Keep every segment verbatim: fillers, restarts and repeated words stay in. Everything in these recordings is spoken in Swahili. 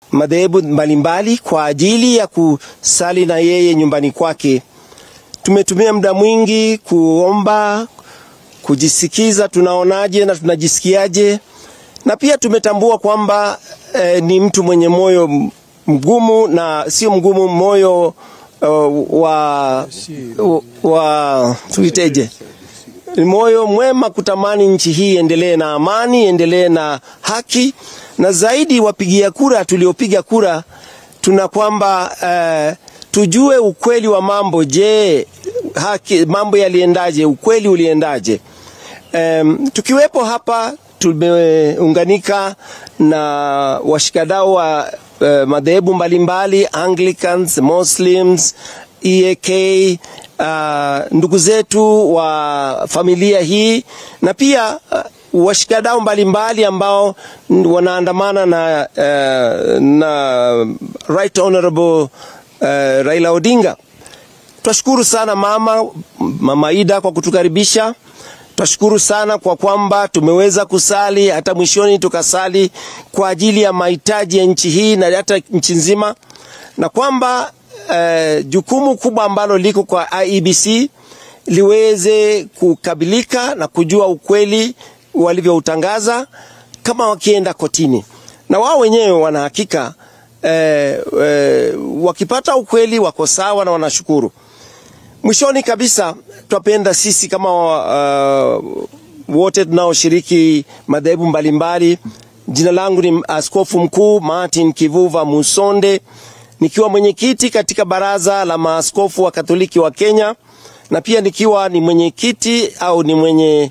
madhehebu mbalimbali kwa ajili ya kusali na yeye nyumbani kwake. Tumetumia muda mwingi kuomba, kujisikiza tunaonaje na tunajisikiaje, na pia tumetambua kwamba eh, ni mtu mwenye moyo mgumu, na sio mgumu, moyo uh, wa wa tuiteje, moyo mwema, kutamani nchi hii endelee na amani, endelee na haki, na zaidi wapigia kura tuliopiga kura tuna kwamba uh, tujue ukweli wa mambo. Je, haki mambo yaliendaje, ukweli uliendaje? Um, tukiwepo hapa tumeunganika na washikadau wa uh, madhehebu mbalimbali, Anglicans, Muslims, E A K, uh, ndugu zetu wa familia hii, na pia uh, washikadau mbalimbali ambao wanaandamana na uh, na Right Honorable uh, Raila Odinga. Twashukuru sana mama Mama Ida kwa kutukaribisha. Twashukuru sana kwa kwamba tumeweza kusali, hata mwishoni tukasali kwa ajili ya mahitaji ya nchi hii na hata nchi nzima, na kwamba uh, jukumu kubwa ambalo liko kwa I E B C liweze kukabilika na kujua ukweli walivyoutangaza kama wakienda kotini. Na wao wenyewe wana hakika eh, eh, wakipata ukweli wako sawa na wanashukuru. Mwishoni kabisa twapenda sisi kama uh, wote tunaoshiriki madhehebu mbalimbali. Jina langu ni Askofu Mkuu Martin Kivuva Musonde, nikiwa mwenyekiti katika baraza la maaskofu wa Katoliki wa Kenya, na pia nikiwa ni mwenyekiti au ni mwenye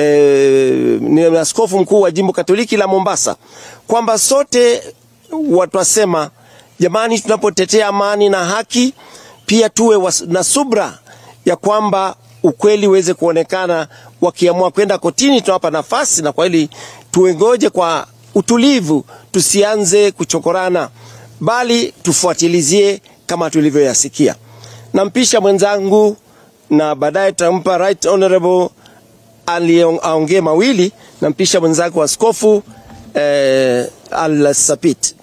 eh, ni askofu mkuu wa jimbo Katoliki la Mombasa, kwamba sote watu wasema, jamani, tunapotetea amani na haki pia tuwe na subra ya kwamba ukweli uweze kuonekana. Wakiamua kwenda kotini tunawapa nafasi, na kwa hili tuengoje kwa utulivu, tusianze kuchokorana, bali tufuatilizie kama tulivyoyasikia. Nampisha mwenzangu na baadaye tutampa Right Honorable aliongee mawili. Nampisha mwenzangu Askofu eh, Al Sapit.